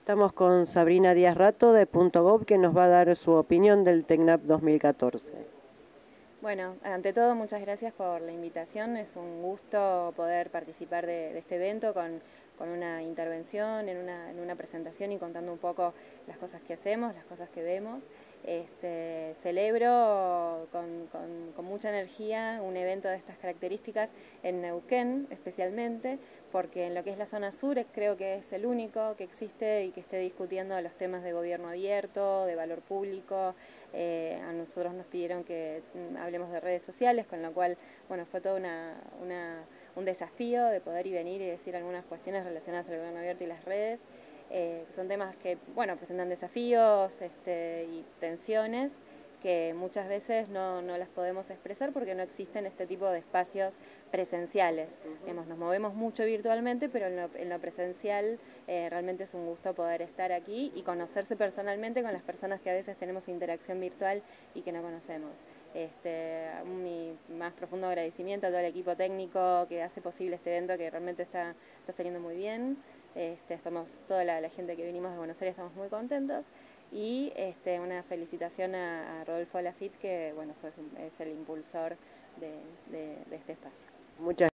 Estamos con Sabrina Díaz Rato de Punto.gov, que nos va a dar su opinión del TECNAP 2014. Bueno, ante todo, muchas gracias por la invitación. Es un gusto poder participar de este evento con una intervención, en una presentación y contando un poco las cosas que hacemos, las cosas que vemos. Celebro con mucha energía un evento de estas características en Neuquén, especialmente, porque en lo que es la zona sur creo que es el único que existe y que esté discutiendo los temas de gobierno abierto, de valor público. A nosotros nos pidieron que hablemos de redes sociales, con lo cual, bueno, fue todo un desafío de poder venir y decir algunas cuestiones relacionadas al gobierno abierto y las redes. Son temas que, bueno, presentan desafíos y tensiones que muchas veces no las podemos expresar porque no existen este tipo de espacios presenciales. Nos movemos mucho virtualmente, pero en lo presencial realmente es un gusto poder estar aquí y conocerse personalmente con las personas que a veces tenemos interacción virtual y que no conocemos. Mi más profundo agradecimiento a todo el equipo técnico que hace posible este evento, que realmente está saliendo muy bien. Estamos toda la gente que vinimos de Buenos Aires, estamos muy contentos. Y una felicitación a Rodolfo Lafitte, que bueno, es el impulsor de este espacio. Muchas